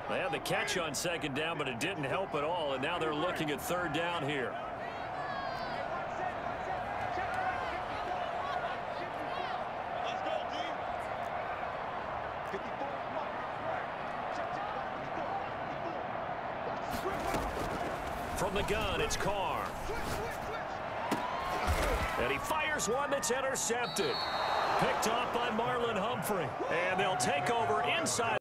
They had the catch on second down, but it didn't help at all, and now they're looking at third down here. From the gun, it's Carr. And he fires one that's intercepted. Picked off by Marlon Humphrey. And they'll take over inside.